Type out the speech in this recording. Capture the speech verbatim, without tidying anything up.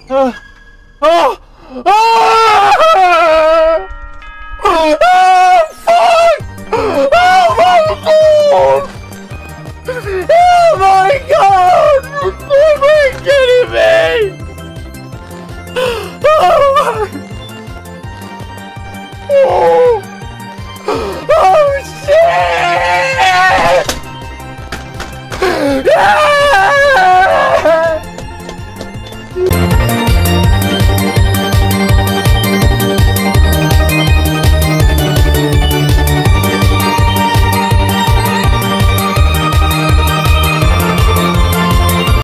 Uh, oh! Oh! Oh, fuck! Oh my god! Oh my god! Oh my kidding me! Oh my... Oh! Oh shit! Yeah!